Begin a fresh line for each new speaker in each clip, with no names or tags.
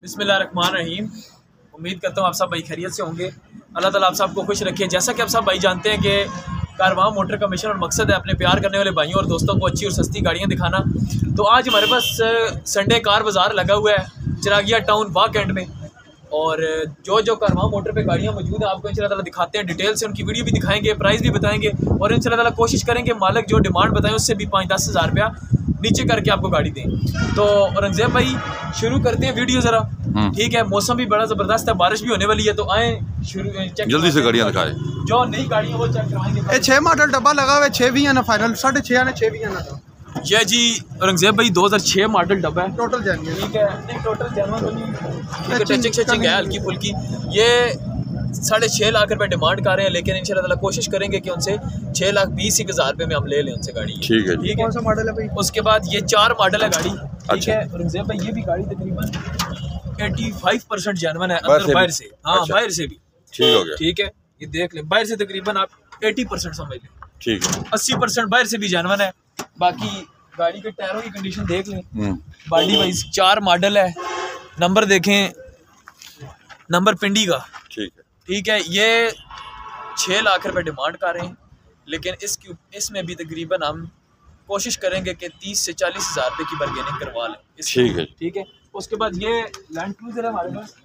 बिस्मिल्लाहिर्रहमानिर्रहीम। उम्मीद करता हूँ आप सब भाई खैरियत से होंगे। अल्लाह ताला आप सबको खुश रखे। जैसा कि आप सब भाई जानते हैं कि कारवां मोटर का मिशन और मकसद है अपने प्यार करने वाले भाइयों और दोस्तों को अच्छी और सस्ती गाड़ियाँ दिखाना। तो आज हमारे पास संडे कार बाज़ार लगा हुआ है चिरागिया टाउन वाक एंड में, और जो कारवां मोटर पे गाड़ियाँ मौजूद हैं आपको इंशाल्लाह ताला दिखाते हैं। डिटेल से उनकी वीडियो भी दिखाएंगे, प्राइस भी बताएंगे, और इंशाल्लाह ताला कोशिश करेंगे मालिक जो डिमांड बताएं उससे भी 5-10 हज़ार रुपया नीचे करके आपको गाड़ी दें। तो औरंगजेब भाई शुरू करते हैं वीडियो ज़रा, ठीक है। मौसम भी बड़ा ज़बरदस्त है, बारिश भी होने वाली है, तो आए शुरू
जल्दी से गाड़ियाँ दिखाएं।
जो नई गाड़ियाँ वो चेक करवाएंगे।
6 मॉडल डब्बा लगा हुआ है, 6 भी है ना फाइनल, 6.5 आना 6 भी आना था।
ये जी औरंगजेब भाई 2006 मॉडल डब्बा है,
टोटल जानिए,
ठीक है। नहीं टोटल जाना टचिंग शचिंग है हल्की फुल्की। ये 6.5 लाख रुपए डिमांड कर रहे हैं, लेकिन इंशाल्लाह ताला कोशिश करेंगे कि उनसे 6,20,000 रुपए में हम ले लें उनसे गाड़ी।
ठीक है,
ठीक है।
कौन सा मॉडल है भाई?
उसके बाद ये 4 मॉडल है गाड़ी, ठीक
अच्छा।
है। औरंगजेब भाई ये भी गाड़ी तकरीबन 85% जेन्युइन है, अंदर बाहर से। हाँ
अच्छा।
बाहर से भी
ठीक हो गया,
ठीक है। ये देख लें, बाहर से तकरीबन आप 80% समझ लें,
ठीक है।
80% बाहर से भी जेन्युइन है। बाकी गाड़ी के टायरों की कंडीशन देख लें, बॉडी वाइज 4 मॉडल है। नंबर देखें, नंबर पिंडी का,
ठीक है,
ठीक है। ये 6 लाख रुपए डिमांड कर रहे हैं, लेकिन इसमें भी तकरीबन हम कोशिश करेंगे कि 30 से 40 हज़ार रुपये की बार्गेनिंग करवा लें।
ठीक है,
ठीक है। उसके बाद ये लैंड क्रूजर है हमारे पास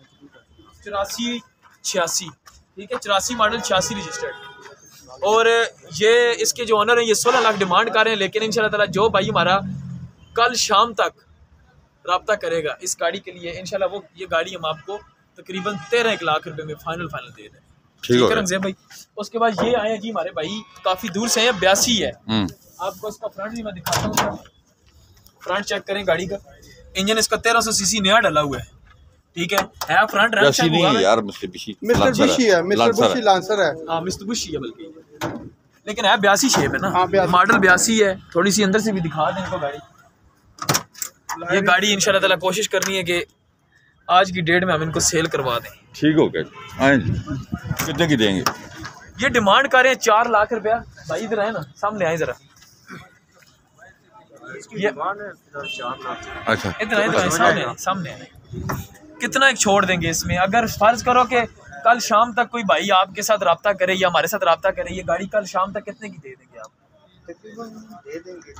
8486, ठीक है। 84 मॉडल 86 रजिस्टर्ड, और ये इसके जो ऑनर है ये 16 लाख डिमांड कर रहे हैं, लेकिन इंशाल्लाह ताला जो भाई हमारा कल शाम तक रब्ता करेगा इस गाड़ी के लिए, इंशाल्लाह वो ये गाड़ी हम आपको तकरीबन 13 लाख रुपए में फाइनल दे दें। ठीक है रंगज़ेब भाई। उसके बाद ये आए जी हमारे भाई काफ़ी दूर से हैं, 82 है। आपको इसका फ्रंट भी मैं दिखाता हूँ, फ्रंट चेक करें गाड़ी का। इंजन इसका 1300 सीसी नया डाला हुआ है, ठीक है। फ्रंट रैम चेक हुआ है
यार
मिस्टर बुशी है, मिस्टर बुशी लांसर है।
हाँ मिस्टर बुशी है बल्कि, लेकिन है 82 शेप है ना।
हाँ,
मॉडल 82 है। थोड़ी सी अंदर से भी दिखा दें इनको गाड़ी। ये गाड़ी इंशाल्लाह ताला कोशिश करनी है कि आज की डेट में हम इनको सेल करवा दें।
ठीक हो गया। आए जी, कितने की देंगे?
ये डिमांड कर रहे हैं 4 लाख रुपया। भाई इधर आए ना, सामने आए जरा। ये
अच्छा,
इधर आए, सामने आए। कितना एक छोड़ देंगे इसमें? अगर फर्ज करो कि कल शाम तक कोई भाई आपके साथ रब्ता करे या हमारे साथ रब्ता करे, ये गाड़ी कल शाम तक कितने की दे देंगे आप?
तकरीबन दे देंगे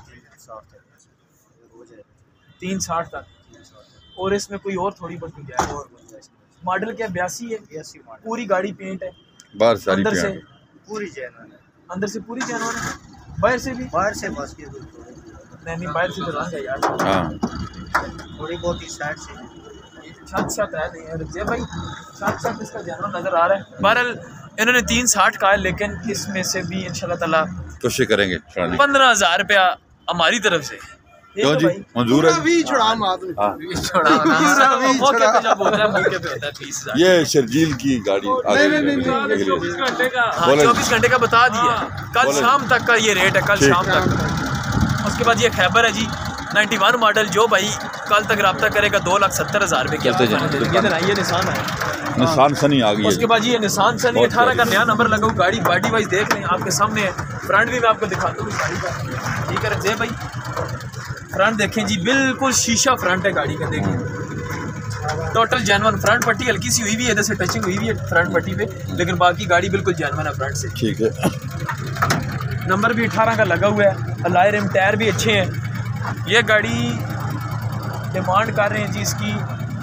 360 तक, और इसमें कोई और थोड़ी बहुत गुंजाइश। मॉडल क्या 82 है, पूरी गाड़ी पेंट है
बाहर सारी
अंदर से
पूरी जेन्युइन है,
अंदर से पूरी जेन्युइन है, बाहर से भी।
बाहर से बस की
नहीं बाहर से तो रंग है यार।
हाँ,
थोड़ी बहुत इस साइड से
छत है नहीं है भाई, छत इसका जेन्युइन नजर आ रहा है। बहरहाल इन्होंने 360 का है, लेकिन इसमें से भी इंशाल्लाह ताला
कोशिश करेंगे
15,000 रुपया हमारी तरफ से।
क्यों जी, मंजूर है?
भी छुड़ा मार
मौके पे जब होता है, मौके पे होता है 30,000।
ये शर्जील की गाड़ी
नहीं।
24 घंटे का, हाँ 24 घंटे का बता दिया। कल शाम तक का ये रेट है, कल शाम तक। उसके बाद ये खैबर है जी 91 मॉडल, जो भाई कल तक रब्ता करेगा 2,70,000 रुपये की। ये निशान है,
निशान सनी आ गई है।
उसके बाद ये निशान सनी 18 का नया नंबर लगा हुआ। गाड़ी बॉडी वाइज देख लें, आपके सामने है। फ्रंट भी मैं आपको दिखाता हूँ गाड़ी का, ठीक है रंगज़ेब भाई। फ्रंट देखें जी, बिल्कुल शीशा फ्रंट है गाड़ी का, देखें टोटल जेन्युइन। फ्रंट पट्टी हल्की सी हुई हुई है, जैसे टचिंग हुई हुई है फ्रंट पट्टी पे, लेकिन बाकी गाड़ी बिल्कुल जेन्युइन है फ्रंट से।
ठीक है।
नंबर भी 18 का लगा हुआ है, अलॉय रिम टायर भी अच्छे हैं। ये गाड़ी डिमांड कर रहे हैं जी इसकी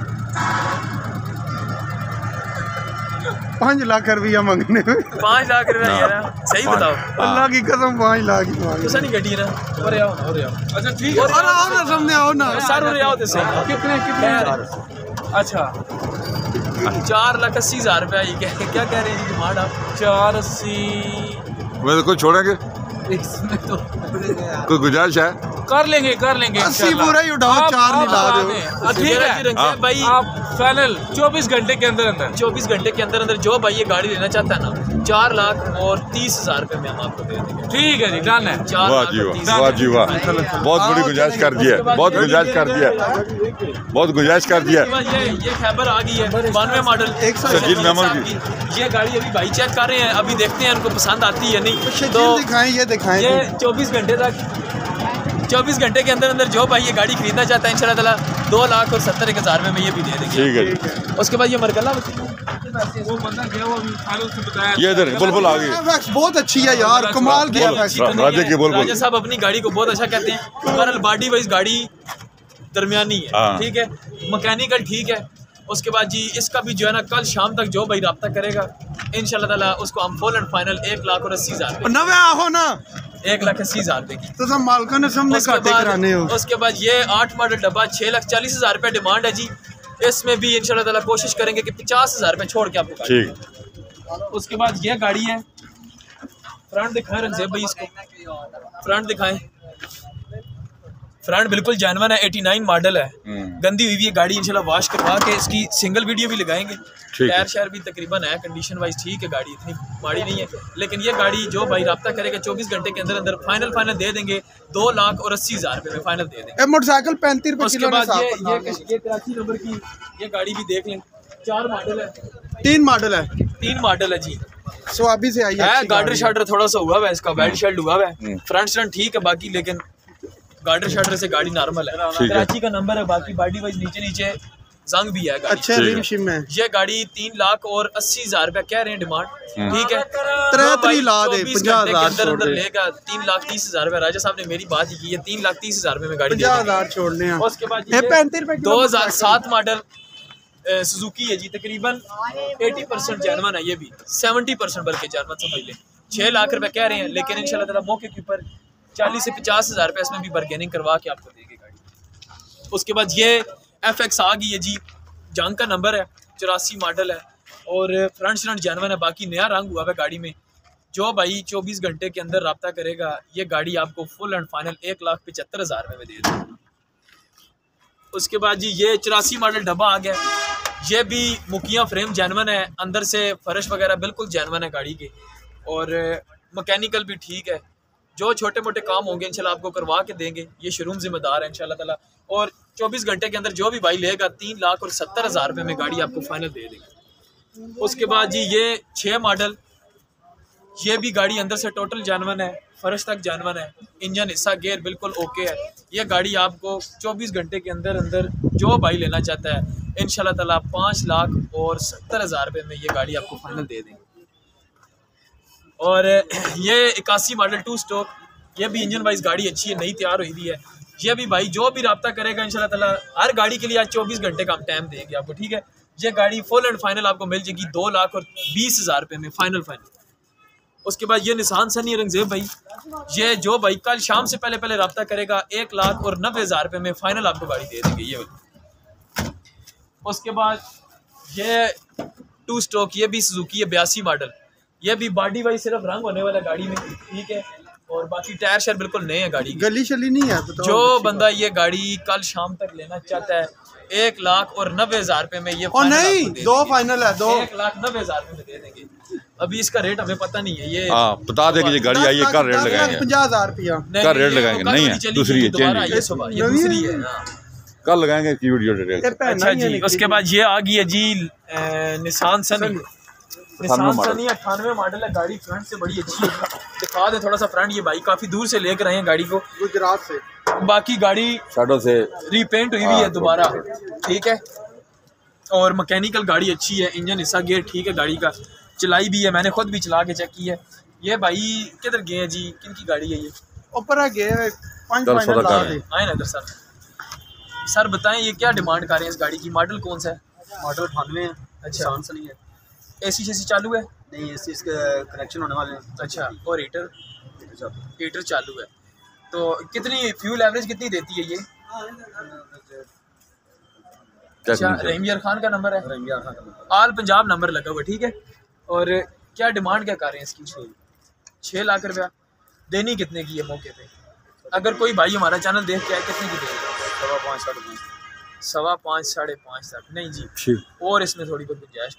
5 लाख रुपया मांगने में।
5 लाख रुपया यार, सही बताओ।
अल्लाह की कसम 5 लाख ही मांगे।
तो नहीं गड्डी ना, और आओ। अच्छा ठीक है,
और आओ ना, सामने आओ ना
सर, और आओ तो सही। कितने? अच्छा 4,80,000 रुपया। ये क्या कह रहे हैं जी डिमांड आप? 480
मैं तो कोई छोड़ेंगे,
इसमें तो
कोई गुंजाइश है?
कर लेंगे
80 पूरा ही उठाओ, 4 निकाल दो।
ठीक है रंगज़ेब भाई,
आप फाइनल 24 घंटे के अंदर
24 घंटे के अंदर जो भाई ये गाड़ी लेना चाहता है ना, 4,30,000 रुपये में हम आपको दे देंगे।
ठीक है जी, डन है।
वाह जी वाह, वाह जी वाह, बहुत बड़ी गुंजाइश कर दी है, बहुत गुंजाइश कर दिया, बहुत गुंजाइश कर दिया।
ये खैबर आ गई है 92 मॉडल
शकील मेमन की।
ये गाड़ी अभी भाई चेक कर रहे हैं, अभी देखते हैं उनको पसंद आती है नहीं।
तो दिखाएं, ये दिखाएं।
ये 24 घंटे तक 24 घंटे के अंदर अंदर जो भाई ये गाड़ी खरीदना चाहता है इंशाल्लाह ताला 2,70,000 में ये भी दे देंगे।
ठीक है जी।
उसके बाद ये मरकला
वो बंदा गया वो उसने बताया
ये इधर बुलबुल आ गई।
FX बहुत अच्छी है यार, कमाल की FX।
राजे की बुलबुल।
राजा साहब अपनी गाड़ी को बहुत अच्छा कहते हैं। बहरहाल बॉडी वाइज गाड़ी दरमियानी है, ठीक है, मैकेनिकल ठीक है। उसके बाद जी इसका भी जो है ना कल शाम तक जो भाई रब्ता करेगा इंशाल्लाह ताला उसको हम फुल एंड फाइनल 1,80,000
नवे आहो ना
1,80,000 की।
तो सब मालका ने सामने काटे कराने हो।
उसके बाद ये 8 मॉडल डब्बा 6,40,000 रुपये डिमांड है जी। इसमें भी इंशाल्लाह ताला कोशिश करेंगे कि 50,000 रुपये छोड़ के आपको।
ठीक।
उसके बाद ये गाड़ी है, फ्रंट दिखाएं रंगज़ेब भाई, इसको फ्रंट दिखाएं। फ्रंट बिल्कुल जेन्युइन है, 89 मॉडल है, गंदी हुई है गाड़ी, इंशाल्लाह वॉश करवा के इसकी सिंगल वीडियो भी लगाएंगे। टायर शायर भी तकरीबन है, कंडीशन वाइज ठीक है, गाड़ी इतनी माड़ी नहीं है। लेकिन ये गाड़ी जो भाई रब्ता करेगा 24 घंटे के अंदर अंदर फाइनल दे देंगे 2,80,000 रुपये में फाइनल दे देंगे।
मोटरसाइकिल 35 रुपए
उसके बाद ये कराची नंबर की ये गाड़ी भी देख लें, 4 मॉडल है,
3 मॉडल है,
3 मॉडल है जी।
स्वाबी से आई है,
गार्डर शार्डर थोड़ा सा हुआ है, इसका बेल्ट शेल्ट हुआ है, फ्रंट स्टैंड ठीक है बाकी, लेकिन गार्डर शार्डर से गाड़ी नॉर्मल है। कराची का नंबर है, बाकी बॉडी वाइज नीचे जंग भी है गाड़ी।
अच्छे रिम शिम है।
ये गाड़ी 3,80,000 रुपया कह रहे हैं डिमांड, ठीक है।
3 लाख दे 50,000
अंदर लेगा 3,30,000 रुपया। राजा साहब ने मेरी बात ही की है, 3,30,000 रुपये में गाड़ी
50,000 छोड़ने हैं।
उसके बाद
35 रुपए
2007 मॉडल सुजुकी है जी, तकरीबन 80% जेन्युइन है, ये भी 70% बल्कि जेन्युइन समझ लें। 6 लाख रुपए कह रहे हैं, लेकिन इंशाल्लाह ताला मौके के ऊपर 40 से 50,000 रुपये इसमें भी बार्गेनिंग करवा के आपको देंगे गाड़ी। उसके बाद ये FX आ गई है जी, जंग का नंबर है, 84 मॉडल है और फ्रंट स्टैंड जेन्युइन है, बाकी नया रंग हुआ है गाड़ी में। जो भाई 24 घंटे के अंदर रब्ता करेगा ये गाड़ी आपको फुल एंड फाइनल 1,75,000 रुपये में दे देंगे। उसके बाद जी ये 84 मॉडल डब्बा आ गया, ये भी मुकिया फ्रेम जेन्युइन है, अंदर से फर्श वगैरह बिल्कुल जेन्युइन है गाड़ी के, और मैकेनिकल भी ठीक है। जो छोटे मोटे काम होंगे इंशाल्लाह आपको करवा के देंगे, ये शोरूम जिम्मेदार है इंशाल्लाह ताला। और 24 घंटे के अंदर जो भी भाई लेगा 3,70,000 रुपये में गाड़ी आपको फाइनल दे देंगे। उसके बाद जी ये 6 मॉडल, ये भी गाड़ी अंदर से टोटल जेन्युइन है, फर्श तक जेन्युइन है, इंजन हिस्सा गेयर बिल्कुल ओके है। ये गाड़ी आपको 24 घंटे के अंदर अंदर जो भाई लेना चाहता है इंशाल्लाह ताला 5,70,000 रुपये में ये गाड़ी आपको फाइनल दे देंगे। और ये 81 मॉडल 2 स्टोक, ये भी इंजन वाइज गाड़ी अच्छी है, नई तैयार हुई है। ये भी भाई जो भी रब्ता करेगा इंशाल्लाह ताला हर गाड़ी के लिए आज 24 घंटे का हम टाइम देंगे आपको, ठीक है। ये गाड़ी फुल एंड फाइनल आपको मिल जाएगी 2,20,000 रुपये में फाइनल। उसके बाद ये निशान सनी रंगज़ेब भाई, ये जो भाई कल शाम से पहले रब्ता करेगा 1,90,000 रुपये में फाइनल आपको गाड़ी दे देंगे ये वाली। उसके बाद ये 2 स्टोक, ये भी सुजुकी है 82 मॉडल, ये भी बॉडी वाइज सिर्फ रंग होने वाला गाड़ी में, ठीक है। और बाकी टायर शायर बिल्कुल नए हैं गाड़ी,
गली शली नहीं है।
जो बंदा ये गाड़ी कल शाम तक लेना चाहता है 1,90,000 रुपये में ये
नहीं 2 फाइनल है,
1,90,000 रुपये में दे देंगे। अभी इसका रेट हमें पता नहीं है, ये
बता देंगे ये गाड़ी आई है, कल रेट लगाएंगे
50,000 रुपया
का रेट लगाएंगे। नहीं है, दूसरी है,
ये दूसरी है,
कल लगाएंगे की वीडियो डिटेल।
अच्छा जी, उसके बाद ये आ गई है जी निशान सनी, निशान सनी 98 मॉडल है, गाड़ी फ्रंट से बड़ी अच्छी है। दिखा दे थोड़ा सा फ्रंट, ये भाई काफी दूर से लेकर आए हैं गाड़ी को,
गुजरात से।
बाकी गाड़ी
शैडो से
रीपेंट हुई हुई है दोबारा, ठीक है। और मैकेनिकल गाड़ी अच्छी है, इंजन हिस्सा गेयर ठीक है गाड़ी का, चलाई भी है, मैंने खुद भी चला के चेक की है। ये भाई किधर गए हैं जी, किन की गाड़ी है ये?
ऊपर है गए 5 फाइनल ला दे।
आए ना इधर सर बताएं ये क्या डिमांड कर रहे हैं इस गाड़ी की? मॉडल कौन सा है?
मॉडल 98 है।
अच्छा,
सनी है।
AC शेसी चालू है?
नहीं, AC इसके कनेक्शन होने वाले हैं।
अच्छा, और हीटर चालू है। तो कितनी फ्यूल एवरेज कितनी देती है ये? अच्छा, रहीम खान का नंबर है, आल पंजाब नंबर लगा हुआ, ठीक है। और क्या डिमांड क्या कर रहे हैं इसकी? 6 लाख रुपया। देनी कितने की है मौके पे? अगर कोई भाई हमारा चैनल देख के आए कितने की देगा? 5.5 साढ़े 5 तक। नहीं जी, और इसमें थोड़ी बहुत गुंजाइश।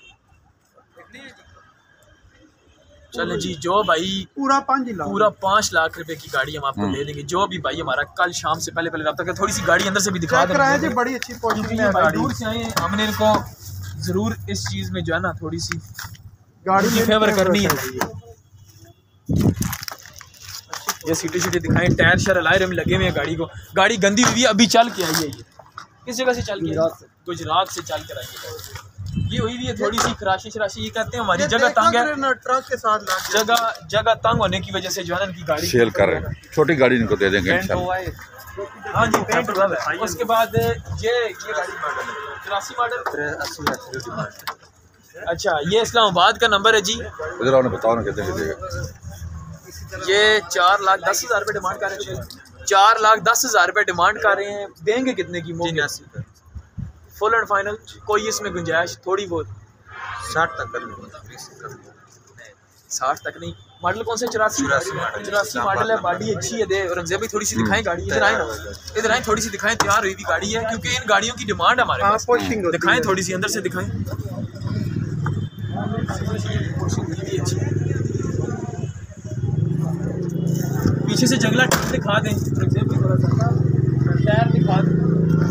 चले जी, जो भाई
पूरा
5 लाख रुपए की गाड़ी हम आपको दे देंगे, जो भी भाई हमारा कल शाम से पहले रब्ता कर। थोड़ी सी गाड़ी अंदर से भी दिखा देंगे,
बड़ी अच्छी पोजीशन है गाड़ी।
दूर से आए, हमने इनको जरूर इस चीज में जो है ना थोड़ी सी
गाड़ी
की फेवर करनी है। ये सीटें शीटें दिखाएं, टायर शर अलायर में लगे हुए हैं गाड़ी को। गाड़ी गंदी हुई है, अभी चल के आई है। ये किस जगह से चल के आई? गुजरात से चल कर आई है। ये हुई भी है थोड़ी सी खराशी शराशी। ये कहते हैं हमारी जगह तंग है,
ट्रक के साथ
जगह तंग होने की वजह से जो है ना इनकी गाड़ी
सेल कर रहे हैं। छोटी गाड़ी इनको दे देंगे इंशाल्लाह।
हाँ जी, पेंट हुआ है। उसके बाद ये गाड़ी मॉडल है 83 मॉडल। अच्छा, ये इस्लामाबाद का नंबर है जी।
इधर आओ ना, बताओ ना कितने की देगा।
ये 4,10,000 रुपये डिमांड कर रहे हैं। 4,10,000 रुपये डिमांड कर रहे हैं। देंगे कितने की? 89 फुल एंड फाइनल। कोई इसमें गुंजाइश थोड़ी बहुत? 60 तक कर लो। 60 तक नहीं। मॉडल कौन सा? 84 मॉडल है। बॉडी अच्छी है। दे रंगज़ेब भाई थोड़ी सी दिखाएं गाड़ी। इधर आए ना, इधर आए, थोड़ी सी दिखाएं। तैयार हुई भी गाड़ी है क्योंकि इन गाड़ियों की डिमांड हमारे पास। दिखाएं थोड़ी सी, अंदर से दिखाएं। पीछे से जंगला दिखा दें, थोड़ा सा टायर दिखा दें।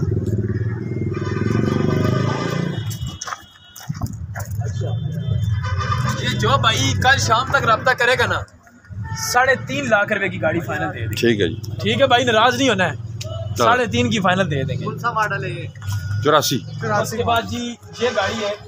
ये जो भाई कल शाम तक रब्ता करेगा ना, 3.5 लाख रुपए की गाड़ी फाइनल दे देंगे।
ठीक है जी,
ठीक है भाई, नाराज नहीं होना है। 3.5 की फाइनल दे देंगे।
कौन सा मॉडल है ये?
84।
उसके बाद जी ये गाड़ी है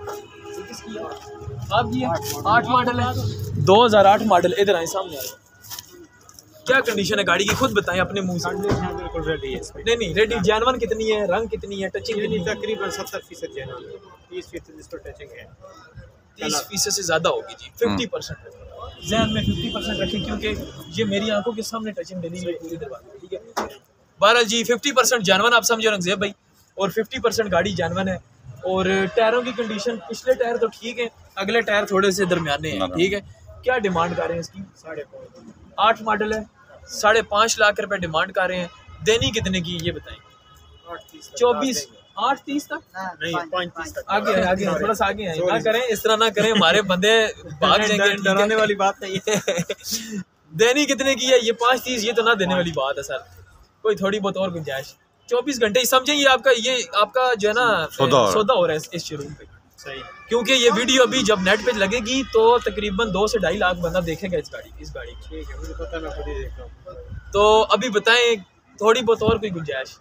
आपकी 8 मॉडल है, 2008 मॉडल। इधर आए, सामने आए। क्या कंडीशन है गाड़ी की, खुद बताएं अपने मुंह से।
बिल्कुल रेडी है।
नहीं रेडी। जानवन कितनी है, रंग कितनी है, टचिंग
तकरीबन 70% जानवन, 30% इस पर टचिंग है।
30% से ज़्यादा होगी जी। 50% जहन में 50% रखें क्योंकि ये मेरी आंखों के सामने टचिंग देनी है पूरी दरवाजे। ठीक है, 12 जी 50% जानवन आप समझो रंगज़ेब भाई, और 50% गाड़ी जानवन है। और टायरों की कंडीशन, पिछले टायर तो ठीक है, अगले टायर थोड़े से दरमियाने हैं। ठीक है, क्या डिमांड कर रहे हैं इसकी? 5.5। 8 मॉडल है, 5.5 लाख रुपए डिमांड कर रहे हैं। देनी कितने की ये बताएं? 24, 8.30 तक
नहीं, 5.30 तक।
आगे थोड़ा सा आगे ना करें, इस तरह ना करें, हमारे बंदे भाग जाएंगे।
डराने वाली बात नहीं है।
देनी कितने की है ये? 5.30। ये तो ना देने वाली बात है सर, कोई थोड़ी बहुत और गुंजाइश। 24 घंटे समझें, ये आपका जो है ना सौदा हो रहा है इस शोरूम पे।
सही,
क्योंकि ये वीडियो अभी जब नेट पे लगेगी तो तकरीबन 2 से 2.5 लाख बंदा देखेगा इस गाड़ी की।
ठीक है, मुझे पता, मैं खुद ही देख रहा हूँ।
तो अभी बताएं थोड़ी बहुत और कोई गुंजाइश?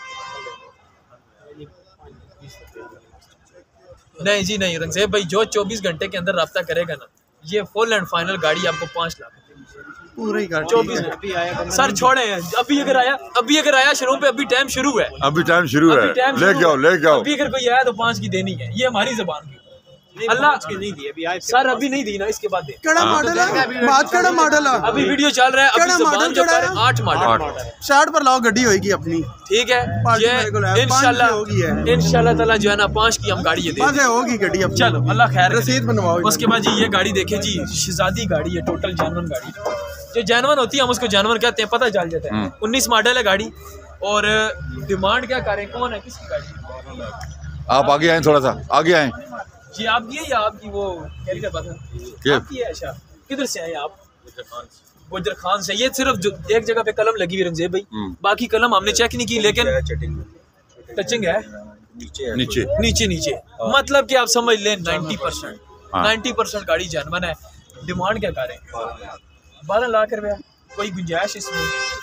नहीं जी नहीं रंगज़ेब भाई, जो 24 घंटे के अंदर रब्ता करेगा ना, ये फुल एंड फाइनल गाड़ी आपको 5 लाख
पूरी गाड़ी
24
अभी आया
सर छोड़े हैं। अभी अगर आया शोरूम पे, अभी टाइम शुरू है।
अभी टाइम शुरू है, लेके आओ।
अभी अगर कोई आया तो 5 की देनी है। ये हमारी जबान की
अल्लाह की नहीं दी अभी आए
सर, अभी नहीं दी ना, इसके बाद दे।
केड़ा मॉडल है? बात केड़ा मॉडल है?
अभी वीडियो चल रहा है, अभी जबान जो कर 8 मॉडल।
साइड पर लाओ, गड्डी होगी अपनी।
ठीक है, ये इंशाल्लाह ताला जो है ना 5 की हम गाड़ी ये दे
होगी गड्डी अपनी।
चलो अल्लाह खैर
रसीद बनवाओ।
उसके बाद जी ये गाड़ी देखे जी, शहजादी गाड़ी है, टोटल जानवन गाड़ी। जो जानवन होती है हम उसको जानवर कहते हैं, पता चल जाता है। 19 मॉडल है गाड़ी। और डिमांड क्या करें, कौन है, किसकी गाड़ी?
आप आगे आए, थोड़ा सा आगे आए
जी। आपकी है या आपकी वो क्या कहता था? आपकी है। अच्छा, किधर से आए आप? गुजर खान से। ये सिर्फ एक जगह पे कलम लगी हुई रंगज़ेब भाई, बाकी कलम हमने चेक नहीं की, लेकिन टचिंग है नीचे। मतलब कि आप समझ लें 90% गाड़ी जानवन है। डिमांड क्या करें? 12 लाख रुपया। कोई गुंजाइश इसमें?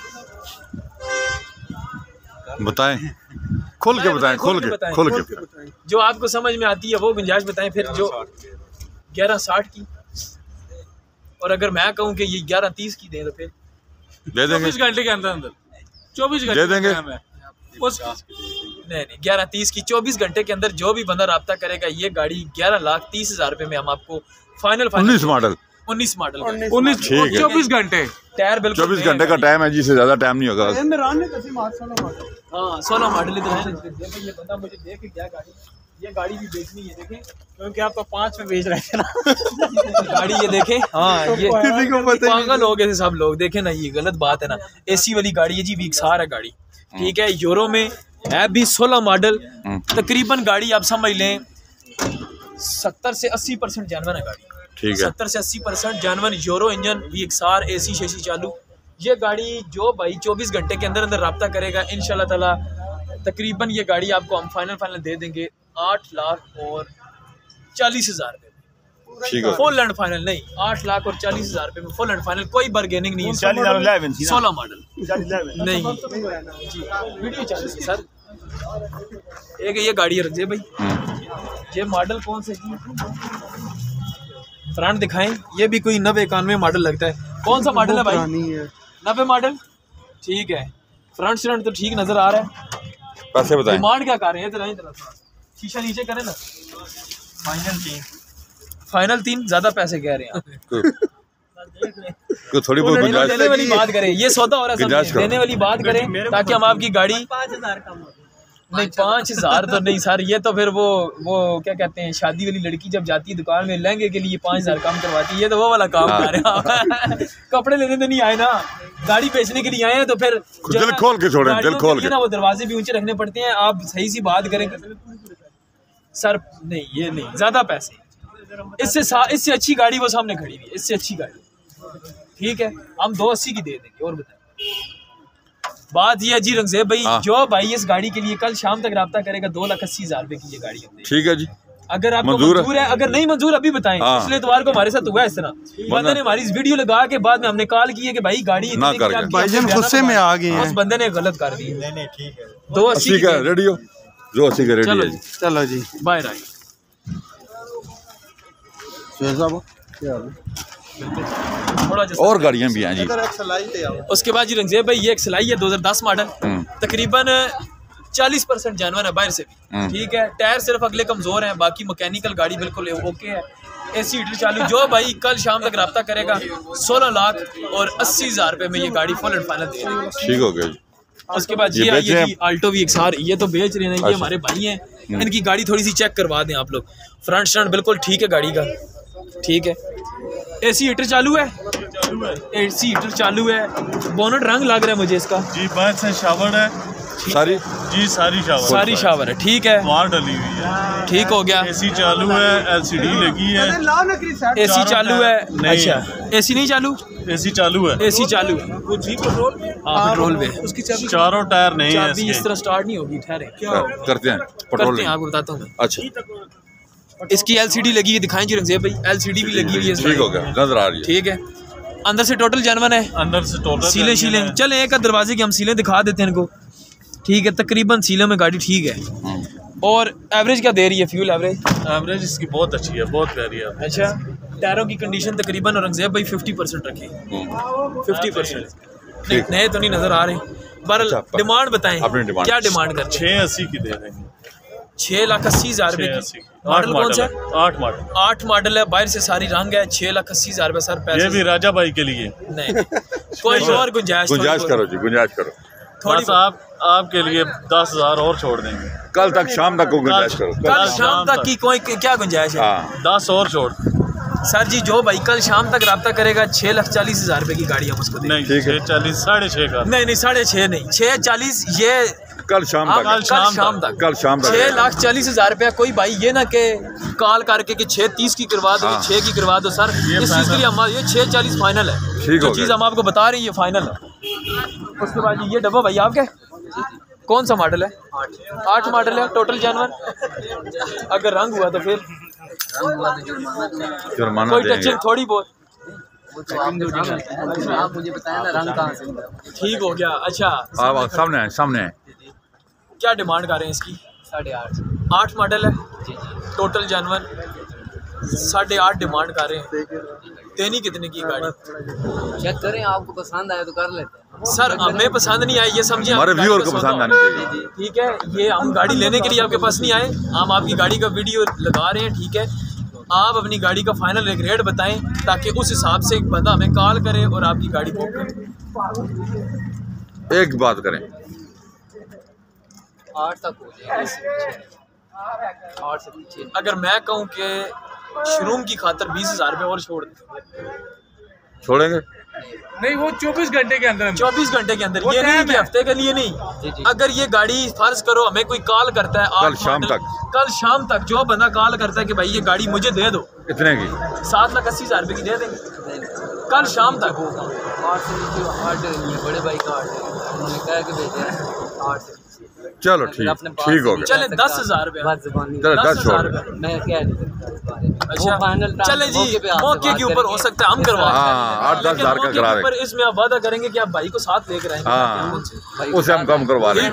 बताएं, खोल के बताएं।
जो आपको समझ में आती है वो गुंजाइश बताएं। फिर जो 11.60 की, और अगर मैं कहूँ कि ये 11.30 की दें तो फिर
दे देंगे।
24 घंटे के अंदर 24 घंटे
दे देंगे।
नहीं 11.30 की 24 घंटे के अंदर जो भी बंदा रब्ता करेगा, ये गाड़ी 11,30,000 रुपए में हम आपको फाइनल
19 मॉडल
24 घंटे
टायर बिल्कुल
24 घंटे का टाइम है जी, से ज्यादा टाइम नहीं होगा।
हाँ 16 मॉडल इधर है। ये बंदा मुझे देख के क्या गाड़ी, ये गाड़ी भी बेचनी है देखें,
क्योंकि आप तो 5 में बेच रहे थे ना।
गाड़ी ये देखें। हाँ ये पागल हो गए थे सब लोग, देखें ना, ये गलत बात है ना। एसी वाली गाड़ी है जी, वीक्सार है गाड़ी। ठीक है, यूरो में है भी 16 मॉडल। तकरीबन गाड़ी आप समझ लें 70 से 80% जानवर है गाड़ी।
ठीक है,
70 से 80% जानवर, यूरो इंजन, वीक्सार, एसी शेसी चालू। ये गाड़ी जो भाई 24 घंटे के अंदर रब्ता करेगा इंशाल्लाह ताला, तकरीबन ये गाड़ी आपको हम फाइनल दे देंगे 8,40,000 रुपये।
ठीक है।
फुल एंड फाइनल नहीं, 8,40,000 रुपए में फुल एंड फाइनल, कोई बार्गेनिंग नहीं है। 16 मॉडल नहीं जी, वीडियो चल रही है सर। एक ये गाड़ी रख दे भाई, ये मॉडल कौन से जी, फ्रंट दिखाएं। ये भी कोई 90-91 मॉडल लगता है। कौन सा मॉडल है भाई? 90 मॉडल, ठीक है। फ्रंट श्रंट तो ठीक नजर आ रहा है।
पैसे बताएं।
डिमांड क्या कर रहे हैं? इधर शीशा नीचे करें ना। फाइनल 3 ज्यादा पैसे कह रहे हैं आप।
कोई थोड़ी बहुत गुंजाइश
देने वाली बात करें, ये सौदा हो रहा है, देने वाली बात करें ताकि हम आपकी गाड़ी
5,000 कम हो।
नहीं 5,000 तो नहीं सर, ये तो फिर वो क्या कहते हैं, शादी वाली लड़की जब जाती है दुकान में लहंगे के लिए 5,000 कम करवाती है, ये तो वो वाला काम कर रहे हैं। कपड़े लेने तो नहीं आए ना, गाड़ी बेचने के लिए आए हैं, तो फिर
दिल खोल के छोड़ें, दिल खोल के
ना, वो दरवाजे भी ऊंचे रखने पड़ते हैं। आप सही सी बात करें सर, नहीं ये नहीं, ज्यादा पैसे। इससे अच्छी गाड़ी वो सामने खड़ी हुई है, इससे अच्छी गाड़ी, ठीक है, हम 280 की दे देंगे। और बताएं, बात ये है जी रंगज़ेब भाई, जो भाई इस गाड़ी के लिए कल शाम तक राब्ता करेगा 2,80,000 रुपए की ये गाड़ी है।
ठीक है जी,
अगर आपको मंजूर है, अगर नहीं मंजूर अभी बताएं। पिछले इतवार को हमारे साथ हुआ इस तरह, बंदे ने हमारी इस वीडियो लगा के बाद में हमने कॉल की है कि भाई गाड़ी
भाईजान गुस्से में आ गए हैं,
उस बंदे ने गलत कर दी।
नहीं ठीक है,
280 का रेडियो, 280 का रेडियो।
चलो जी,
बाय राइट।
और गाड़ियां भी हैं जी।
उसके बाद जी रंगज़ेब भाई, ये एक सिलाई है 2010 मॉडल, तकरीबन 40% जानवर है बाहर से भी, ठीक है। टायर सिर्फ अगले कमजोर हैं, बाकी मैकेनिकल गाड़ी बिल्कुल ओके है। AC हीटर चालू। जो भाई कल शाम तक रब्ता करेगा 16,80,000 रुपए में ये गाड़ी फुल एंड फाइनल दे देंगे।
ठीक हो गया जी।
उसके बाद ये आल्टो भी ये तो बेच रहे हैं, ये हमारे भाई हैं, इनकी गाड़ी थोड़ी सी चेक करवा दें आप लोग। फ्रंट स्टैंड बिल्कुल ठीक है गाड़ी का, ठीक है। AC हीटर चालू है, AC हीटर चालू है। बोनट रंग लग रहा है मुझे इसका
जी, बाहर से शावर है
सारी
जी, सारी
शावर है, ठीक है,
वहाँ डली हुई है,
ठीक हो गया।
AC चालू है, LCD लगी है,
AC चालू है। अच्छा, AC नहीं चालू?
AC चालू है,
AC चालू है, पेट्रोल पे उसकी
चारों टायर नहीं है,
चाबी इस तरह स्टार्ट नहीं होगी। ठहरे
करते हैं,
करते हैं, आपको बताता हूँ मैं।
अच्छा,
इसकी LCD लगी है, दिखाएं जी रंगज़ेब भाई, LCD भी लगी हुई है,
ठीक हो गया, नजर आ रही है,
ठीक है। अंदर से टोटल जानवर है,
अंदर से टोटल
सीलें चले एक दरवाजे की हम सीलें दिखा देते हैं इनको, ठीक है। तकरीबन सीलों में गाड़ी ठीक है। और एवरेज क्या दे रही है, फ्यूल
एवरेज इसकी बहुत अच्छी है, बहुत प्यारी है।
अच्छा, टायरों की कंडीशन तकरीबन रंगज़ेब भाई 50% रखी, 50%। नए तो नहीं नजर आ रहे। बहरहाल डिमांड बताएं, क्या डिमांड करते हैं?
680 की दे देंगे,
6,80,000 रुपए की। मॉडल कौन सा है? 8 मॉडल है, बाहर से सारी रंग है। 6,80,000 रुपए सर पैसे।
ये भी राजा भाई के लिए
नहीं, कोई और गुंजाइश
करो जी, गुंजाइश करो
थोड़ी। आपके लिए 10,000 और छोड़ देंगे,
कल तक शाम तक को गुंजाइश करो।
कल शाम तक की कोई क्या गुंजाइश है?
10 और छोड़
सर जी, जो भाई कल शाम तक रब्ता करेगा 6,40,000 रुपए की गाड़ी हम उसको देंगे।
नहीं, 640, 6.5 का
नहीं, 6.5 नहीं, 640 ये
कल शाम तक,
कल शाम तक 6,40,000 रुपया। कोई भाई ये ना के कॉल करके कि 6:30 की करवा दो, 6 की करवा दो सर, इस चीज़ के लिए हमारा ये 6:40 फाइनल है। जो चीज़ हम आपको बता रहे हैं ये फाइनल है। उसके बाद ये डब्बा भाई आपके कौन सा मॉडल है? 8 मॉडल है, टोटल जानवर। अगर रंग हुआ तो फिर
जुर्माना
कोई टचिंग थोड़ी बहुत,
आप मुझे बताएं ना रंग कहाँ से? ठीक
हो गया। अच्छा,
आप सामने है।
क्या डिमांड कर रहे हैं इसकी?
8.5।
8 मॉडल है,
जी जी,
टोटल जानवर 8.5 डिमांड कर रहे हैं। देनी कितने की गाड़ी?
चेक करें, आपको पसंद आए तो कर लेते हैं।
सर हमें पसंद नहीं आई, ये समझिए
हमारे व्यूअर को पसंद आनी चाहिए,
ठीक है। ये हम गाड़ी लेने के लिए आपके पास नहीं आए, हम आपकी गाड़ी का वीडियो लगा रहे हैं, ठीक है। आप अपनी गाड़ी का फाइनल एक रेट बताएं ताकि उस हिसाब से एक बंदा हमें कॉल करे और आपकी गाड़ी बुक करे।
एक बात करें,
8 तक हो जाएगी, 8 से पीछे।
अगर मैं कहूँ कि शोरूम की खातर 20,000 रुपये और
छोड़ेंगे?
नहीं, वो 24 घंटे के अंदर,
24 घंटे के अंदर, ये नहीं कि हफ्ते के लिए नहीं। अगर ये गाड़ी फर्ज करो हमें कोई कॉल करता है
कल शाम तक
जो बंदा कॉल करता है कि भाई ये गाड़ी मुझे दे दो,
इतने की
7,80,000 रुपये की दे देंगे कल शाम तक।
8 से नीचे 8 बड़े भाई का 8 है, उन्होंने कहा कि भेजे 8 से।
चलो ठीक हो गया।
चले 10,000 रुपया।
चलो 10 छोड़ दो।
मैं क्या नहीं सकता इस बारे में।
अच्छा
वो फाइनल
चले जी, मौके के ऊपर हो सकता है हम करवा दें।
हाँ 8-10 हज़ार का करा
पर इसमें आप वादा करेंगे कि आप भाई को साथ लेकर आएंगे।
हाँ उसे हम कम करवा लेंगे।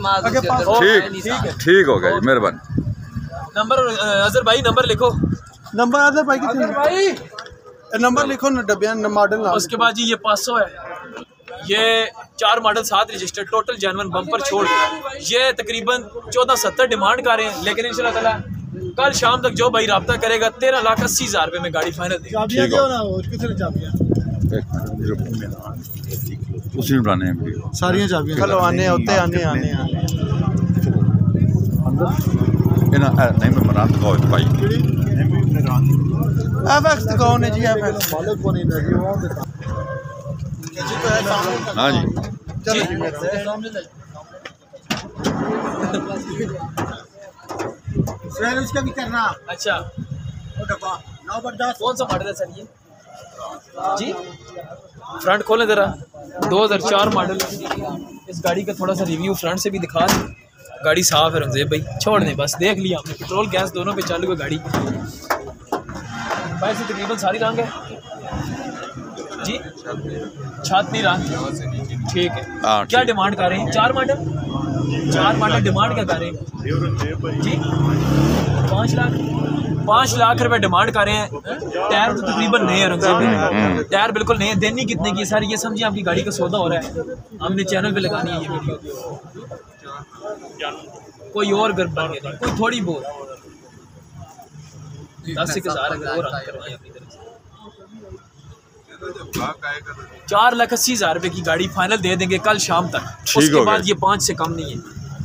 ठीक हो गया जी, मेहरबानी।
नंबर अजहर भाई नंबर लिखो।
नंबर अदर भाई कितने नंबर लिखो ना डब्बिया मॉडल ना।
उसके बाद जी ये 500 है, ये 4 model 7 register, total genuine bumper छोड़ ये तकरीबन 1470 डिमांड कर रहे हैं। लेकिन इंशाल्लाह ताला कल शाम तक जो भाई रब्ता करेगा 13,80,000 रुपये में गाड़ी फाइनल देगा।
उसी में बनाने हैं
सारियां चाबियां। चलो आने होते आने आने
नहीं मैं मना तो भाई
एफएक्स तो कौन है जी? एफएक्स
हाँ जी
चलो
इसका भी करना।
अच्छा कौन सा मॉडल है सर ये जी? फ्रंट खोलें ज़रा। 2004 मॉडल इस गाड़ी का थोड़ा सा रिव्यू फ्रंट से भी दिखा दें। गाड़ी साफ है रमज़ेब भाई, छोड़ दें बस, देख लिया आपने। पेट्रोल गैस दोनों पे चालू है गाड़ी। भाई से तकरीबन सारी रंग है जी, छाती रंग ठीक है। क्या डिमांड कर रहे हैं? 4 मॉडल डिमांड क्या कर रहे हैं जी? 5 लाख रुपए डिमांड कर रहे हैं। टायर तो तकरीबन नए हैं रमज़ेब भाई, टायर बिल्कुल नए हैं। देनी कितने की सर? ये समझिए आपकी गाड़ी का सौदा हो रहा है, हमने चैनल पे लगानी है ये वीडियो। कोई और गड़बड़ नहीं, कोई थोड़ी बहुत 10,000 और करवाएं अपनी तरफ से। 4,80,000 रुपए की गाड़ी फाइनल दे देंगे कल शाम तक। उसके बाद ये 5 से कम नहीं है।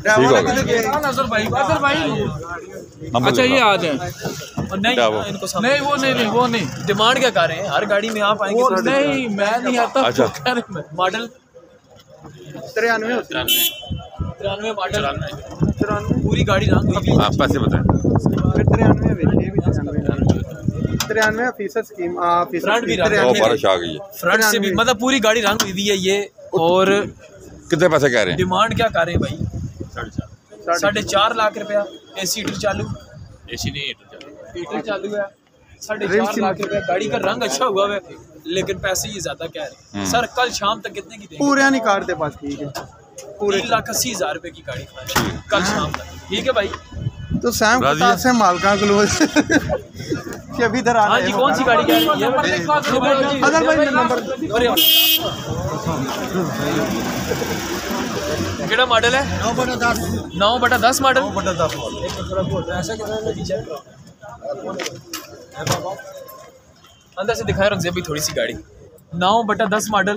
अच्छा ये आ जाए।
और नहीं इनको
नहीं वो नहीं
डिमांड क्या कर रहे हैं? हर गाड़ी में आप आएंगे
नहीं मैं नहीं आता।
अच्छा
मॉडल 93 मॉडल पूरी गाड़ी रंग हुई भी।
आप पैसे बताएं।
93% स्कीम
फ्रंट भी
बारिश आ गई है
फ्रंट से भी, मतलब पूरी गाड़ी रंग हुई भी है ये। और
कितने पैसे कह रहे हैं?
डिमांड क्या कर रहे हैं भाई? 4.5 लाख रुपया। एसी हीटर चालू?
एसी नहीं
हीटर चालू है। 4.5 लाख रुपया। गाड़ी का रंग अच्छा हुआ है लेकिन पैसे ये ज्यादा कह रहे हैं। सर कल शाम तक कितने की देंगे?
पूरे नहीं काटते पास। ठीक है
3,80,000 रुपए की गाड़ी कल शाम तक। ठीक है भाई
तो सैम के से मालका क्लोज अभी इधर आ।
हाँ जी कौन सी गाड़ी कह रही है?
अदर भाई नंबर
केड़ा मॉडल है? 9/10 मॉडल। अंदर से दिखाया रमज़ेब भाई थोड़ी सी गाड़ी। 9/10 मॉडल।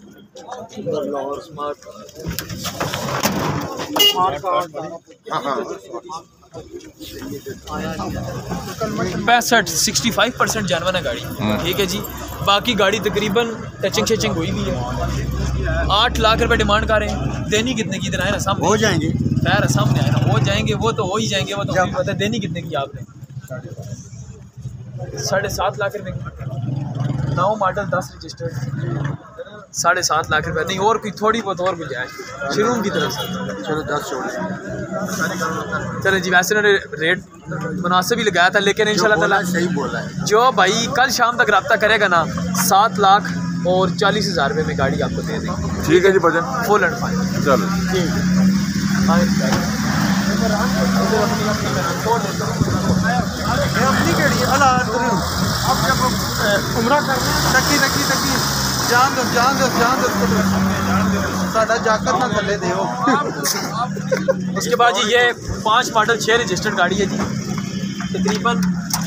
पैंसठ 65% जानवर है गाड़ी। ठीक है जी। बाकी गाड़ी तकरीबन टचिंग शचिंग हुई भी है। 8 लाख रुपए डिमांड कर रहे हैं। देनी कितने की? इधर आए ना सामने
हो जाएंगे।
खैर सामने आए ना, हो जाएंगे। वो तो हो ही जाएंगे, वो तो हमें पता है। देनी कितने की आपने? 7.5 लाख रुपए। 9 मॉडल 10 रजिस्टर 7.5 लाख रुपए। नहीं और कोई थोड़ी बहुत और गुंजाइश शोरूम की तरफ से?
चलो 10 छोड़।
चले जी, वैसे उन्होंने रेट मुनासिब ही लगाया था, लेकिन इंशाल्लाह ताला
सही बोला है।
जो भाई कल शाम तक रब्ता करेगा ना 7,40,000 रुपये में गाड़ी आपको दे देंगे।
ठीक है जी भजन
फुल एंड फाइनल।
चलो
अपनी केड़ी अब जब उमरा करना तकी जान दो साडा जाकर ना थले देओ।
उसके बाद जी ये 5 मॉडल 6 रजिस्टर्ड गाड़ी है जी। तकरीबन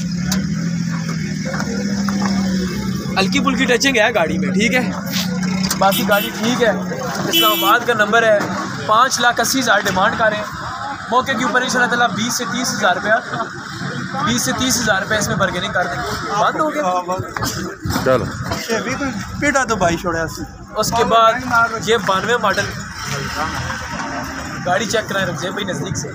हल्की फुल्की टचिंग है गाड़ी में। ठीक है बाकी गाड़ी ठीक है। इस्लामाबाद का नंबर है। 5,80,000 डिमांड कर रहे हैं। मौके के ऊपर इंशाल्लाह ताला 20 से 30,000 रुपया 20 से 30,000 रुपये इसमें बार्गेनिंग कर देंगे। बंद हो गया।
चलो
पेटा तो भाई छोड़ा।
उसके बाद ये 92 मॉडल गाड़ी चेक कराएं रमज़ेब भाई नज़दीक से।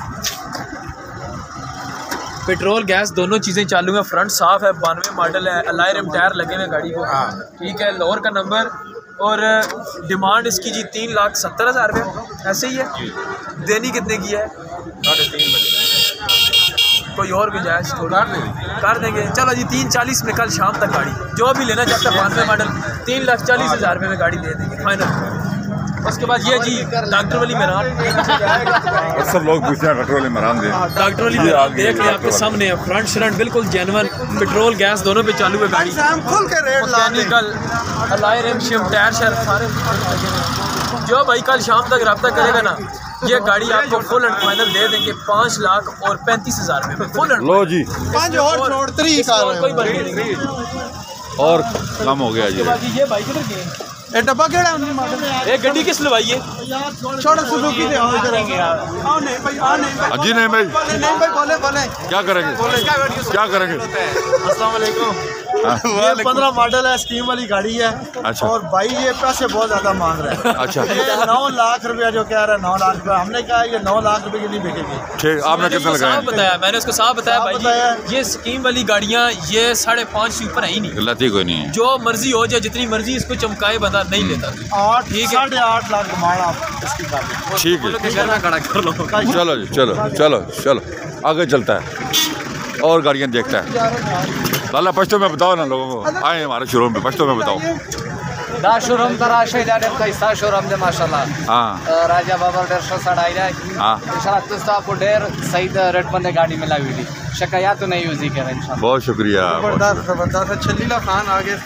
पेट्रोल गैस दोनों चीज़ें चालू हैं। फ्रंट साफ है। 92 मॉडल है। अलॉय रिम टायर लगे हुए गाड़ी को। ठीक है। लाहौर का नंबर। और डिमांड इसकी जी 3,70,000 रुपये ऐसे ही है। देनी कितने की है?
3:30 बजे।
कोई और गुंजाइश कर देंगे। चलो जी 3:40 में कल शाम तक गाड़ी जो भी लेना चाहता है 92 मॉडल 3,40,000 रुपये में गाड़ी दे देंगे फाइनल। उसके बाद ये जी डॉक्टर वाली मेरान,
सब लोग पूछते हैं डॉक्टर वाली मेरान दे।
डॉक्टर वाली मेरान देख ले आपके सामने है, फ्रंट श्रंट बिल्कुल जेन्युइन, पेट्रोल गैस दोनों पे चालू है गाड़ी, मैकेनिकल अलाय रिम शिम टायर शर सारे। जो भाई कल शाम तक रब्ता करेगा ना ये गाड़ी आपको फुल एंड फाइनल दे देंगे 5,35,000 रुपये में फुल एंड।
लो जी
कोई बर्फी नहीं
और कम हो गया जी।
ये भाई किधर गए?
ए डब्बा केड़ा है मॉडल?
एक गड्डी किस लवाई है?
छोटा सुजुकी दे आओ इधर। आओ नहीं भाई, आ नहीं भाई।
जी नहीं भाई,
नहीं भाई, बोले
क्या करेंगे? क्या करेंगे?
अस्सलाम वालेकुम। ये 15 मॉडल है, स्कीम वाली गाड़ी है।
अच्छा।
और भाई ये पैसे बहुत ज्यादा मांग रहे हैं।
अच्छा।
ये 9 लाख रुपया जो कह रहा है 9 लाख रुपया, हमने कहा ये 9 लाख रुपए की नहीं बिकेगी।
ठीक, आपने कितना लगाया?
बताया मैंने उसको साफ बताया भाई
बताया।
ये स्कीम वाली गाड़ियाँ ये 5.5 से ऊपर है ही नहीं।
गलती कोई नहीं है।
जो मर्जी हो जाए जितनी मर्जी इसको चमकाए बंदा नहीं लेता।
8.5 लाख कमाना आप इसकी गाड़ी।
ठीक है,
खड़ा कर लो।
चलो जी, चलो आगे चलता है और गाड़ियाँ देखता है। लाला पश्तो में बताओ ना लोगों को, आए हमारे शोरूम पे पश्तो में बताओ।
दा शोरूम तरा शेदाडे कैसा शोरूम दे माशाल्लाह।
हाँ
राजा बाबर डेर सड़ाई है।
हाँ
इंशाल्लाह तो आपको डेर सही रेट बंदे गाड़ी में लाई हुई शिकायत तो नहीं हुई है इंशाल्लाह।
बहुत शुक्रिया।
जबरदस्त छलीला खान आ गए।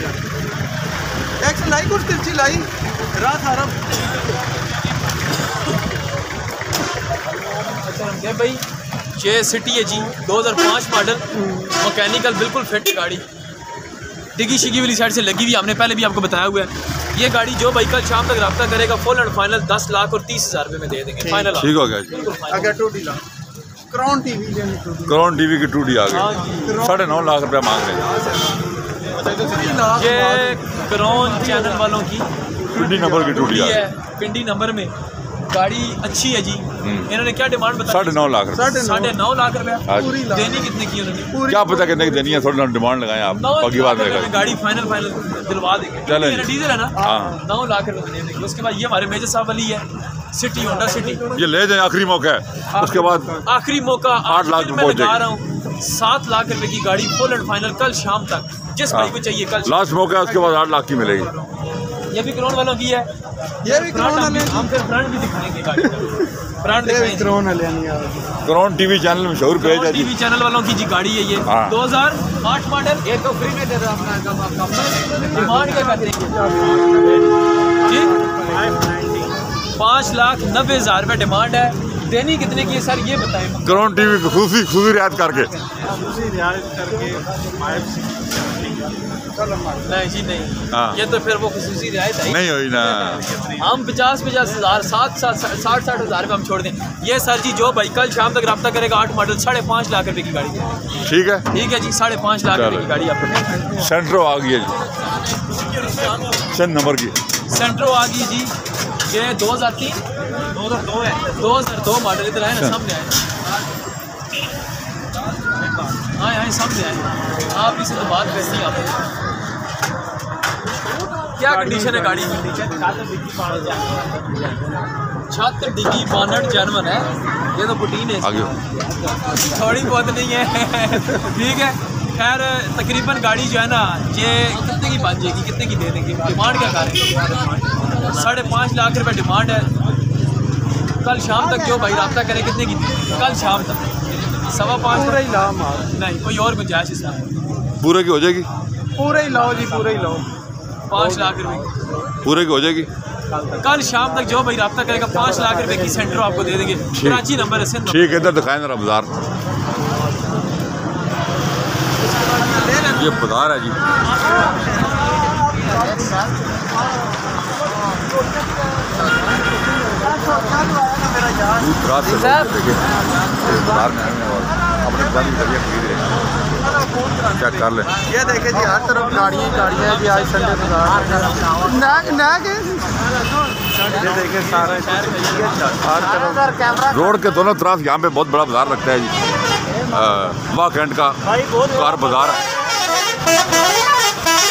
एक लाई कुछ तिरछी लाई रात हरम।
अच्छा भाई ये सिटी है जी 2005 मॉडल, मैकेनिकल बिल्कुल फिट गाड़ी, डिगी शिगी वाली साइड से लगी हुई, हमने पहले भी आपको बताया हुआ है। ये गाड़ी जो भाई कल शाम तक रब्ता करेगा फुल एंड फाइनल 10,30,000 रुपये में दे देंगे फाइनल।
ठीक हो गया जी।
आगे टूटी ला क्राउन टीवी
की टूटी आ गई, 9.5 लाख रुपया मांग रहे हैं।
ये क्राउन चैनल वालों की
पिंडी नंबर की टूटी आ
है,
गई।
पिंडी नंबर में गाड़ी अच्छी है जी। इन्होंने क्या डिमांड बताई?
9.5 लाख रुपये।
9.5 लाख रुपया।
हाँ।
देनी कितने की उन्होंने?
क्या पता कितने की देनी है, थोड़ी डिमांड लगाए आप, बाकी बात नहीं।
गाड़ी फाइनल दिलवा देंगे।
चलें।
डीजल है ना?
हाँ।
9 लाख रुपये दे देंगे। उसके बाद ये हमारे मेजर साहब वाली है सिटी, होंडा सिटी।
ये ले जाए, आखिरी मौका है, उसके बाद
आखिरी मौका
8 लाख
में
पहुंच
लगा रहा हूँ। 7 लाख रुपए की गाड़ी फुल एंड फाइनल कल शाम तक जिस भाई को चाहिए कल
लास्ट मौका है, उसके बाद 8 लाख की मिलेगी।
ये भी क्राउन वालों की है।
ये भी क्राउन वाले
हम फिर ब्रांड भी दिखाएंगे गाड़ी का। ब्रांड दिखाएंगे।
क्राउन वाले नहीं आ रहे।
क्राउन टीवी चैनल मशहूर पेज है जी।
टीवी चैनल वालों की जी गाड़ी है ये।
हाँ।
2008 मॉडल।
ये तो फ्री में दे रहा हूं अपना
डिमांड क्या करते हैं जी? 5,90,000 रुपये डिमांड है। देनी कितने की है सर ये बताएं।
क्राउन टीवी की खुशी रियायत करके
नहीं जी नहीं।
हाँ।
ये तो फिर वो खुसूसी रियायत है
नहीं हुई ना।
हम 50,000 60,000 रुपये हम छोड़ दें। ये सर जी जो भाई कल शाम तक रब्ता करेगा 8 मॉडल 5.5 लाख रुपए की गाड़ी।
ठीक है,
ठीक है जी 5.5 लाख रुपए की गाड़ी आपको।
सेंट्रो आ गई है जी, 6 नंबर की
सेंट्रो आ गई जी। ये 2003 2002 है। 2002 मॉडल इधर आए ना सामने आए सामने आए। आप इसे तो बात करती हैं आप। क्या कंडीशन है गाड़ी की? छत डिग्गी बॉनेट जर्मन है। ये तो पुटीन है
आगे
थोड़ी बहुत नहीं है। ठीक है खैर तकरीबन गाड़ी जो है ना ये कितने की बन जाएगी, कितने की दे देंगे? डिमांड क्या कर रहे हैं? 5.5 लाख रुपए डिमांड है। कल शाम तक जो भाई रब्ता करे कितने की दे देंगे? कल शाम तक 5.25 नहीं कोई और गुंजाइश इसमें
पूरे की हो जाएगी।
पूरे ही लाओ जी, पूरे ही लाओ।
5 लाख रुपए
पूरे की हो जाएगी।
कल शाम तक जो भाई रब्ता करेगा 5 लाख रुपए की सेंटर आपको दे देंगे। कराची नंबर है सिंध।
ठीक है, इधर दिखाए जरा बाजार। ये बाजार है जी। दूर दराज से लोग देखिए इस बाजार में आए हैं और अपने पसंद की गाड़ियाँ खरीद रहे हैं। चेक कर लें।
ये देखे जी हर तरफ गाड़ियाँ हैं जी। आज संडे बाजार ये देखे सारा हर तरफ
रोड के दोनों तरफ यहाँ पे बहुत बड़ा बाजार लगता है जी। वाह कैंट का कार बाजार है।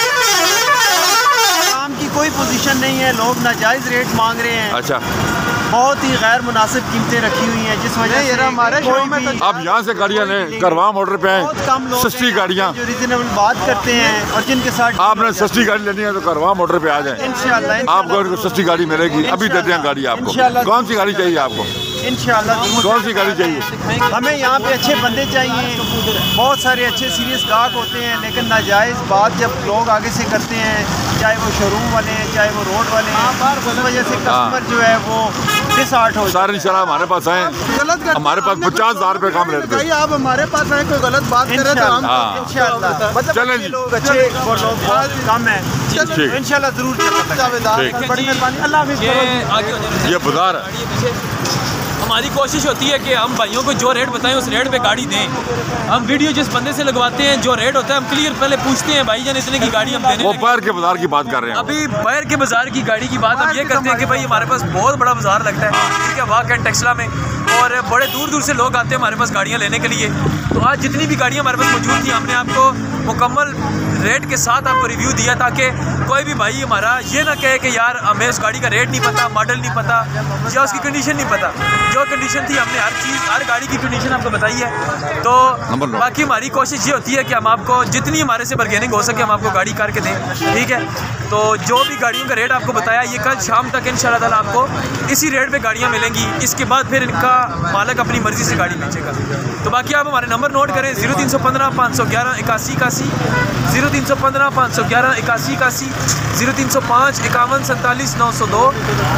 काम की कोई पोजीशन नहीं है, लोग नाजायज़ रेट मांग रहे हैं।
अच्छा
बहुत ही गैर मुनासिब कीमतें रखी हुई हैं, जिस वजह से हमारे कोई भी
आप यहाँ से गाड़ियाँ लें, करवा मोटर पे
बहुत कम लोग
सस्ती गाड़ियाँ
जो रीजनेबल बात करते हैं और जिनके साथ
आपने सस्ती गाड़ी लेनी है तो करवा मोटर पे आ जाए,
इंशाल्लाह
आपको सस्ती गाड़ी मिलेगी। अभी देते हैं गाड़ी आपको। कौन सी गाड़ी चाहिए आपको?
इंशाल्लाह
कौन सी गाड़ी चाहिए?
हमें यहाँ पे अच्छे बंदे चाहिए। बहुत सारे अच्छे सीरियस गाहक होते हैं, लेकिन नाजायज़ बात जब लोग आगे से करते हैं, चाहे वो शोरूम वाले हैं चाहे वो रोड वाले हैं, उस वजह से कस्टमर जो है वो डिसहार्ट हो
सारे इंशाल्लाह हमारे पास आए, हमारे पास 50,000 रुपये कम रेट पे।
आप हमारे पास आए, कोई गलत बात करें तो हम इंशाल्लाह मतलब
चलें जी।
लोग अच्छे और लोग बहुत कम है,
ठीक।
इंशाल्लाह जरूर चलेगा। बड़ी मेहरबानी, अल्लाह हाफिज़।
ये बाजार है।
हमारी कोशिश होती है कि हम भाइयों को जो रेट बताएं उस रेट पे गाड़ी दें। हम वीडियो जिस बंदे से लगवाते हैं, जो रेट होता है हम क्लियर पहले पूछते हैं, भाई जान इतने की गाड़ी हम देने
वो पैर के बाजार की बात कर रहे हैं।
अभी पैर के बाजार की गाड़ी की बात हम ये करते हैं कि भाई हमारे पास बहुत बड़ा बाजार लगता है, ठीक है, वाक एंड टेक्सला में, और बड़े दूर दूर से लोग आते हैं हमारे पास गाड़ियाँ लेने के लिए। तो आज जितनी भी गाड़ियाँ हमारे पास मौजूद थी, हमने आपको मुकम्मल रेट के साथ आपको रिव्यू दिया, ताकि कोई भी भाई हमारा ये ना कहे कि यार हमें उस गाड़ी का रेट नहीं पता, मॉडल नहीं पता या उसकी कंडीशन नहीं पता। जो कंडीशन थी हमने हर चीज़, हर गाड़ी की कंडीशन आपको बताई है। तो बाकी हमारी कोशिश ये होती है कि हम आपको जितनी हमारे से बार्गेनिंग हो सके हम आपको गाड़ी करके दें, ठीक है। तो जो भी गाड़ियों का रेट आपको बताया, ये कल शाम तक इंशाल्लाह ताला आपको इसी रेट पे गाड़ियाँ मिलेंगी। इसके बाद फिर इनका मालिक अपनी मर्ज़ी से गाड़ी बेचेगा। तो बाकी आप हमारे नंबर नोट करें 0315 511 81 81, 0315 511 81 81, 0305 51 47 902,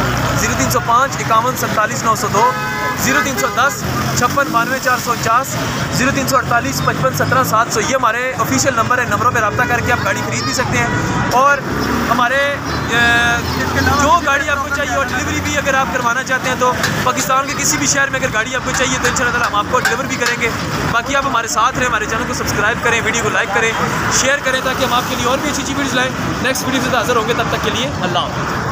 0305 51 47 902, 0310 56 92 449, 0348 55 17 700। ये हमारे ऑफिशियल नंबर है। नंबरों पर रब्ता करके आप गाड़ी खरीद भी सकते हैं। और हमारे जो गाड़ी आपको चाहिए और डिलीवरी भी अगर आप करवाना चाहते हैं तो पाकिस्तान के किसी भी शहर में अगर गाड़ी आपको चाहिए तो इंशाल्लाह ताला हम आपको डिलीवर भी करेंगे। बाकी आप हमारे साथ रहें, हमारे चैनल को सब्सक्राइब करें, वीडियो को लाइक करें, शेयर करें, ताकि हम आपके लिए और भी अच्छी वीडियोज़ लाएँ। नेक्स्ट वीडियो से हाज़िर होंगे, तब तक के लिए अल्लाह हाफ़िज़।